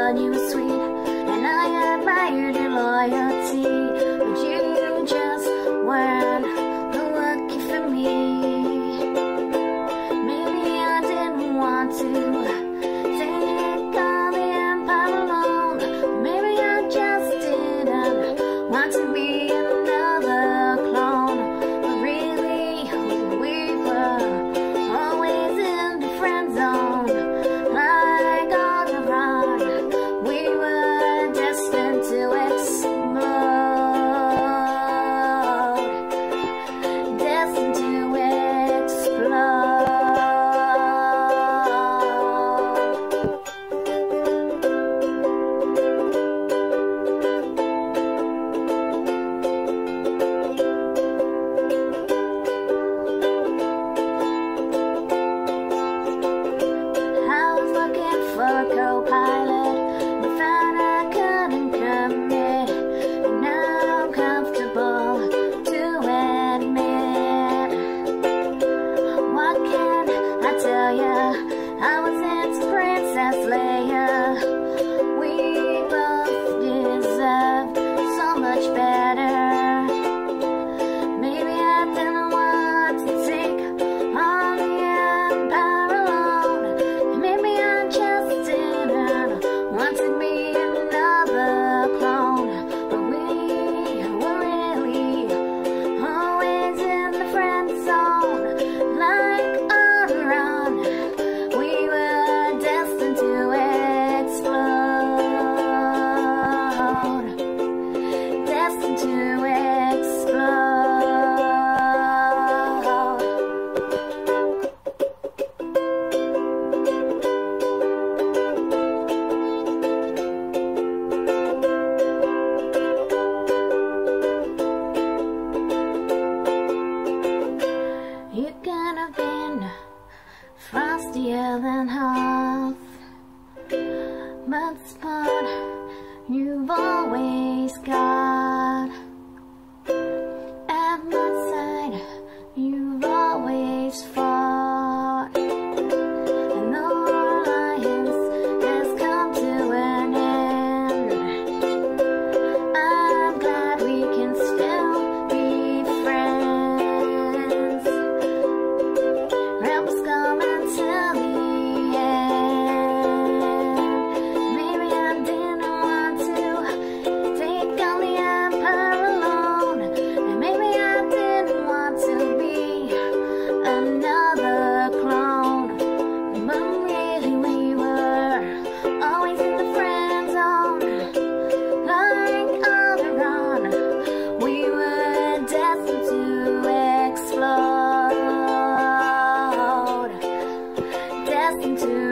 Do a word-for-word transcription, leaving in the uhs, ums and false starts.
thought you were sweet, and I admired your loyalty, but you just weren't lucky for me. Maybe I didn't want to take all the empire alone. Maybe I just didn't want to be another clone. But really, we were always in the friend zone. Like on a rod, we were destined to explode. Destined to explode. For a co-pilot, but found I couldn't commit, and now I'm comfortable to admit. What can I tell ya? I was into Princess Leia. We both deserved so much better. Maybe I didn't want to take on the empire alone, and maybe I just want to be another clone, but we were really always in the friend zone. Like on a run, we were destined to explode. Destined to explode. You could have been frostier than half, but spot you've always got. At my side, you've always fought, and the alliance has come to an end. I'm glad we can still be friends. Rebels coming till the end. Maybe I didn't want to take on the empire alone, and maybe I didn't want to be another clone, but really we were always in the friend zone. Like on the run, we were destined to explode. Destined to